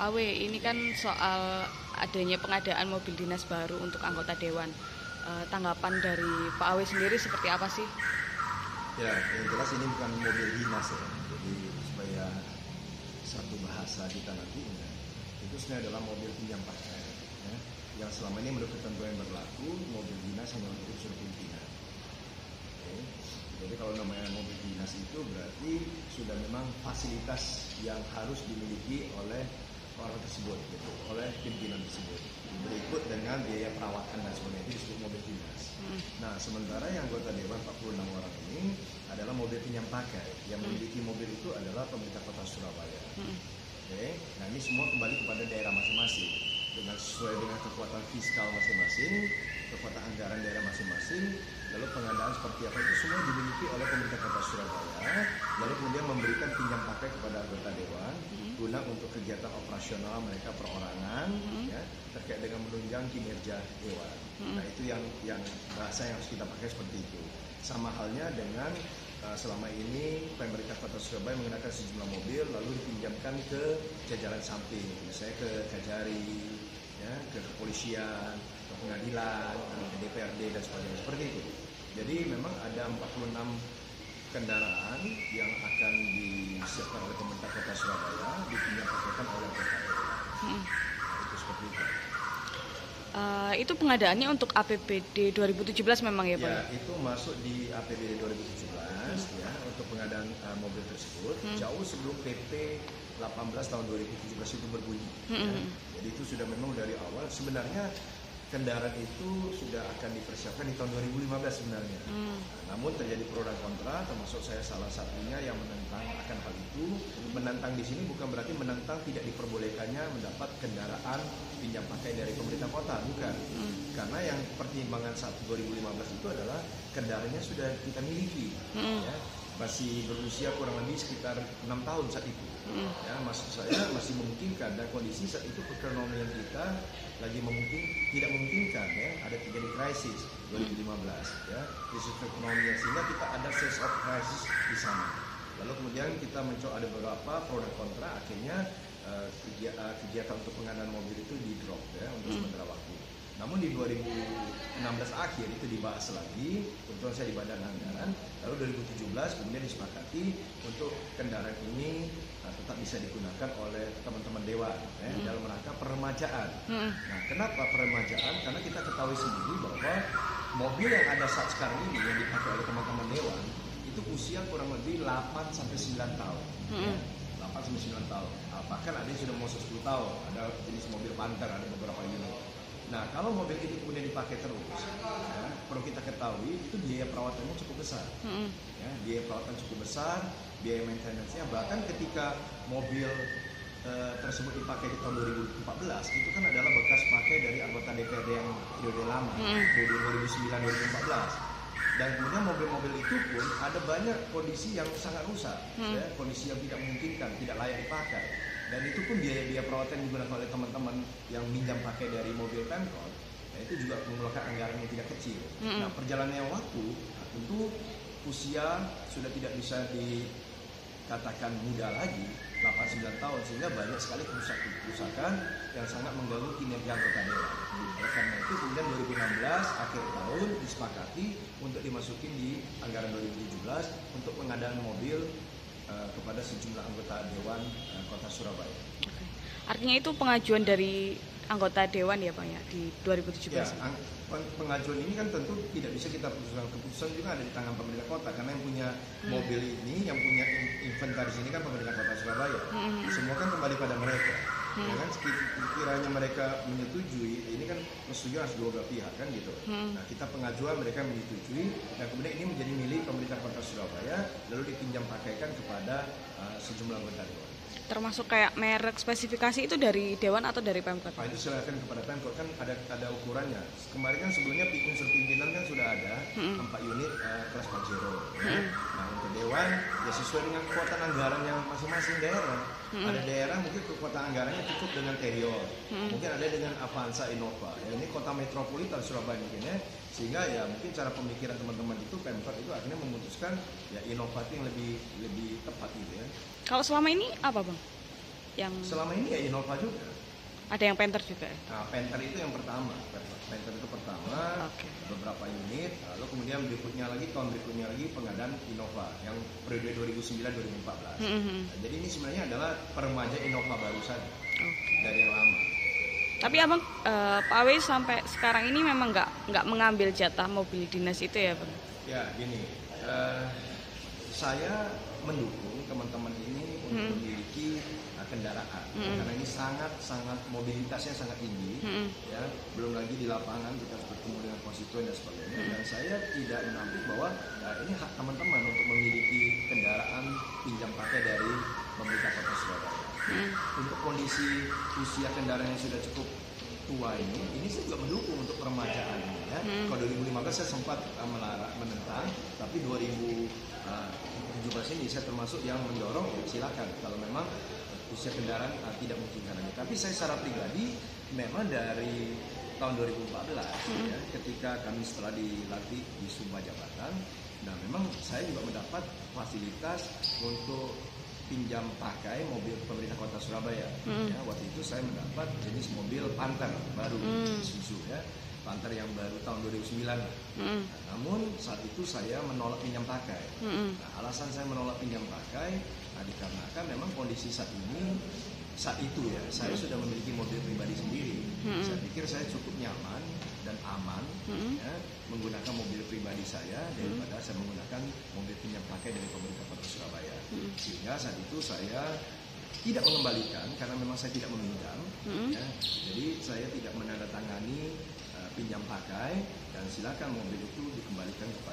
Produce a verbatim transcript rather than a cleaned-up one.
Pak Awe, ini kan soal adanya pengadaan mobil dinas baru untuk anggota dewan. E, tanggapan dari Pak Awe sendiri seperti apa sih? Ya, yang jelas ini bukan mobil dinas ya. Jadi supaya satu bahasa kita nanti ya, itu sebenarnya adalah mobil pinjam pakai. Ya. Yang selama ini menurut ketentuan yang berlaku, mobil dinas hanya untuk unsur pimpinan. Oke. Jadi kalau namanya mobil dinas itu berarti sudah memang fasilitas yang harus dimiliki oleh orang tersebut, gitu, oleh pimpinan tersebut. Berikut dengan biaya perawatan dan sebagainya, itu disebut mobil dinas. Hmm. Nah, sementara yang anggota dewan empat puluh enam orang ini adalah mobil pinjam pakai. Yang memiliki mobil itu adalah pemerintah kota Surabaya. Hmm. Oke, nah ini semua kembali kepada daerah masing-masing dengan sesuai dengan kekuatan fiskal masing-masing, kekuatan anggaran daerah masing-masing. Lalu pengadaan seperti apa itu semua dimiliki oleh pemerintah kota Surabaya. Lalu kemudian memberikan pinjam pakai kepada anggota dewan guna untuk kegiatan operasional mereka perorangan, hmm. ya, terkait dengan menunjang kinerja dewan. Hmm. Nah itu yang yang bahasa yang harus kita pakai seperti itu. Sama halnya dengan uh, selama ini pemerintah kota Surabaya menggunakan sejumlah mobil lalu dipinjamkan ke jajaran samping, misalnya ke Kajari, ya, ke kepolisian, ke pengadilan, ke D P R D dan sebagainya seperti itu. Jadi memang ada empat puluh enam kendaraan yang akan disiapkan oleh pemerintah kota Surabaya dipinjam pakaikan oleh anggota dewan. Hmm. Nah, itu seperti itu. Uh, itu pengadaannya untuk A P B D dua ribu tujuh belas memang ya Pak? Ya, itu masuk di A P B D dua ribu tujuh belas hmm. ya untuk pengadaan uh, mobil tersebut hmm. jauh sebelum P P delapan belas tahun dua ribu tujuh belas itu berbunyi. Hmm. Ya. Jadi itu sudah memang dari awal sebenarnya kendaraan itu sudah akan dipersiapkan di tahun dua ribu lima belas sebenarnya. Hmm. Nah, namun terjadi pro dan kontra, termasuk saya salah satunya yang menentang akan hal itu. Menentang di sini bukan berarti menentang tidak diperbolehkannya mendapat kendaraan pinjam pakai dari pemerintah kota, bukan. Hmm. Karena yang pertimbangan saat dua ribu lima belas itu adalah kendaraannya sudah kita miliki. Hmm. Ya. Masih berusia kurang lebih sekitar enam tahun saat itu. Hmm. Ya, maksud saya masih memungkinkan dan kondisi saat itu perekonomian kita lagi memungkin tidak memungkinkan ya, ada terjadi krisis dua ribu lima belas ya, krisis perekonomian sehingga kita ada sense of crisis di sana. Lalu kemudian kita mencoba ada beberapa pro dan kontra, akhirnya uh, kegiatan untuk pengadaan mobil itu di drop ya untuk sementara waktu. Namun di dua ribu enam belas akhir itu dibahas lagi, kebetulan saya di Badan Anggaran, lalu dua ribu tujuh belas kemudian disepakati untuk kendaraan ini nah, tetap bisa digunakan oleh teman-teman dewan ya, hmm. dalam rangka peremajaan. Hmm. Nah, kenapa peremajaan? Karena kita ketahui sendiri bahwa mobil yang ada saat sekarang ini yang dipakai oleh teman-teman dewan itu usia kurang lebih delapan sampai sembilan tahun. Hmm. Ya. delapan sampai sembilan tahun. Nah, bahkan ada yang sudah mau sepuluh tahun, ada jenis mobil Panther, ada beberapa unit. Nah, kalau mobil ini kemudian dipakai terus, ya, perlu kita ketahui itu biaya perawatannya cukup besar. Mm-hmm. Ya, biaya perawatan cukup besar, biaya maintenance-nya bahkan ketika mobil uh, tersebut dipakai di tahun dua ribu empat belas itu kan adalah bekas pakai dari anggota D P R D yang periode lama, mm-hmm. periode dua ribu sembilan dua ribu empat belas. Dan kemudian mobil-mobil itu pun ada banyak kondisi yang sangat rusak, mm-hmm. ya, kondisi yang tidak memungkinkan, tidak layak dipakai. Dan itu pun biaya-biaya perawatan digunakan oleh teman-teman yang minjam pakai dari mobil Pemkot, nah itu juga mengeluarkan anggaran yang tidak kecil. Mm-hmm. Nah, perjalannya waktu, nah, tentu usia sudah tidak bisa dikatakan muda lagi, delapan sembilan tahun, sehingga banyak sekali kerusakan yang sangat mengganggu kinerja anggota dewan. Mm-hmm. Oleh karena itu kemudian dua ribu enam belas akhir tahun disepakati untuk dimasukin di anggaran dua ribu tujuh belas untuk pengadaan mobil Uh, kepada sejumlah anggota dewan uh, kota Surabaya. Oke. Artinya itu pengajuan dari anggota dewan ya Pak ya di dua ribu tujuh belas? Ya, pengajuan ini kan tentu tidak bisa kita putuskan, keputusan juga ada di tangan pemerintah kota karena yang punya hmm. mobil ini, yang punya inventaris ini kan pemerintah kota Surabaya. Hmm. Semua kan kembali pada mereka. Hmm. Ya kan, sekiranya mereka menyetujui, ini kan persetujuan harus dua belah pihak kan gitu. Hmm. Nah, kita pengajuan mereka menyetujui dan kemudian ini menjadi milik pemerintah kota Surabaya lalu dipinjam pakaikan kepada uh, sejumlah anggota dewan. Termasuk kayak merek spesifikasi itu dari dewan atau dari Pemkot? Nah, itu silakan kepada Pemkot, kan ada ada ukurannya. Kemarin kan sebelumnya unsur pimpinan kan sudah ada empat hmm. unit uh, kelas Pajero. Ya. Hmm. Nah, untuk dewan ya sesuai dengan kekuatan anggaran yang masing-masing daerah. Hmm. Ada daerah mungkin kekuatan anggarannya cukup dengan Terios, hmm. mungkin ada dengan Avanza, Innova. Ya, ini kota metropolitan Surabaya mungkin ya. Sehingga ya mungkin cara pemikiran teman-teman itu Pemkot itu akhirnya memutuskan ya Innova yang lebih lebih tepat gitu ya. Kalau selama ini apa Bang? yang selama ini ya Innova juga. Ada yang Panther juga ya? Nah, Panther itu yang pertama, Panther itu pertama, okay. beberapa unit, lalu kemudian berikutnya lagi, tahun berikutnya lagi pengadaan Innova yang periode dua ribu sembilan sampai dua ribu empat belas. Mm-hmm. Nah, jadi ini sebenarnya adalah peremaja Innova baru saja, okay. dari yang lama. Tapi abang, uh, Pak Awe sampai sekarang ini memang nggak nggak mengambil jatah mobil dinas itu ya, bang? Ya, gini, uh, saya mendukung teman-teman ini untuk hmm. memiliki uh, kendaraan, hmm. karena ini sangat-sangat mobilitasnya sangat tinggi, hmm. ya. Belum lagi di lapangan kita bertemu dengan konstituen dan sebagainya. Hmm. Dan saya tidak menampik bahwa uh, ini hak teman-teman untuk memiliki kendaraan pinjam pakai dari pemerintah Kota Surabaya. Hmm. Untuk kondisi usia kendaraan yang sudah cukup tua ini, ini saya juga mendukung untuk peremajaan ini. Ya. Hmm. Kalau dua ribu lima belas saya sempat uh, melarang, menentang, tapi dua ribu tujuh belas ini saya termasuk yang mendorong, ya, silakan kalau memang usia kendaraan uh, tidak memungkinkan lagi. Tapi saya secara pribadi memang dari tahun dua ribu empat belas, hmm. ya, ketika kami setelah dilatih di Sumpah Jabatan, nah memang saya juga mendapat fasilitas untuk pinjam pakai mobil pemerintah Kota Surabaya. Hmm. Ya, waktu itu saya mendapat jenis mobil Panther baru, hmm. Isuzu, ya, Panther yang baru tahun dua ribu sembilan. Hmm. Nah, namun saat itu saya menolak pinjam pakai. Hmm. Nah, alasan saya menolak pinjam pakai, nah, dikarenakan memang kondisi saat ini, saat itu ya, saya hmm. sudah memiliki mobil pribadi sendiri. Hmm. Saya pikir saya cukup nyaman dan aman, hmm. ya, menggunakan mobil pribadi saya daripada hmm. saya menggunakan mobil pinjam pakai dari pemerintah Kota Surabaya. Hmm. Sehingga saat itu saya tidak mengembalikan karena memang saya tidak meminjam, hmm. ya, jadi saya tidak menandatangani uh, pinjam pakai, dan silakan mobil itu dikembalikan